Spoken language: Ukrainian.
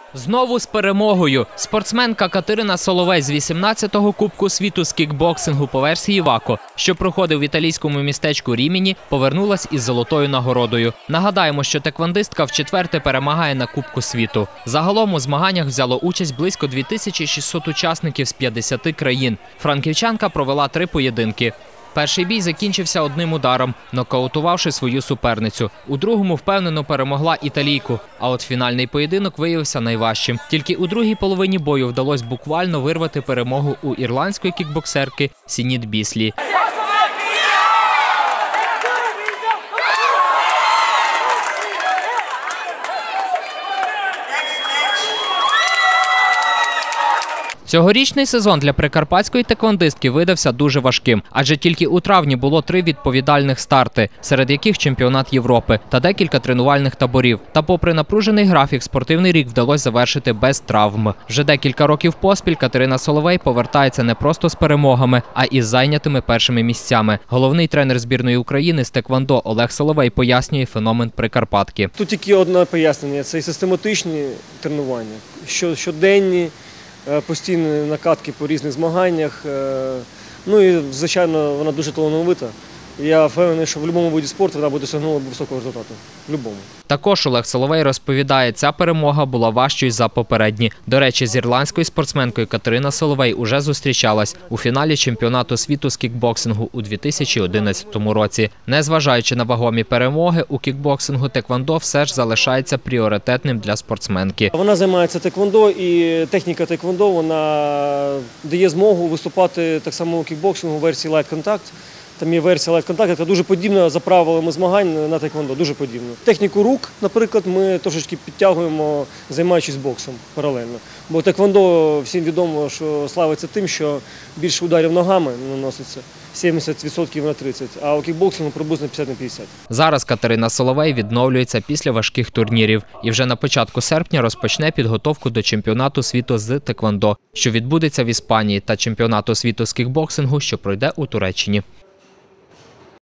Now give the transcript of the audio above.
Знову з перемогою. Спортсменка Катерина Соловей з 18-го Кубку світу з кікбоксингу по версії ВАКО, що проходив в італійському містечку Ріміні, повернулась із золотою нагородою. Нагадаємо, що теквондистка вчетверте перемагає на Кубку світу. Загалом у змаганнях взяло участь близько 2600 учасників з 50 країн. Франківчанка провела 3 поєдинки. Перший бій закінчився одним ударом, нокаутувавши свою суперницю. У другому впевнено перемогла італійку, а от фінальний поєдинок виявився найважчим. Тільки у другій половині бою вдалося буквально вирвати перемогу у ірландської кікбоксерки Сініт Біслі. Цьогорічний сезон для прикарпатської теквондистки видався дуже важким, адже тільки у травні було 3 відповідальних старти, серед яких чемпіонат Європи та декілька тренувальних таборів. Та попри напружений графік, спортивний рік вдалося завершити без травм. Вже декілька років поспіль Катерина Соловей повертається не просто з перемогами, а із зайнятими першими місцями. Головний тренер збірної України з теквондо Олег Соловей пояснює феномен Прикарпатки. Тут тільки одне пояснення – це і систематичні тренування, щоденні, постійні накатки по різних змаганнях. Ну і, звичайно, вона дуже талановита. Я впевнений, що в будь-якому виді спорту вона буде досягнула високого результату. В будь-якому. Також Олег Соловей розповідає, ця перемога була важчою за попередні. До речі, з ірландською спортсменкою Катерина Соловей уже зустрічалась у фіналі чемпіонату світу з кікбоксингу у 2011 році. Незважаючи на вагомі перемоги, у кікбоксингу теквондо все ж залишається пріоритетним для спортсменки. Вона займається теквондо, і техніка теквондо вона дає змогу виступати так само у кікбоксингу у версії Light Contact. Там є версія Light Contact, яка дуже подібна за правилами змагань на теквондо, дуже подібна. Техніку рук, наприклад, ми трошечки підтягуємо, займаючись боксом паралельно. Бо теквондо всім відомо, що славиться тим, що більше ударів ногами наноситься, 70% на 30%, а у кікбоксингу приблизно 50 на 50. Зараз Катерина Соловей відновлюється після важких турнірів і вже на початку серпня розпочне підготовку до чемпіонату світу з теквондо, що відбудеться в Іспанії, та чемпіонату світу з кікбоксингу, що пройде у Туреччині.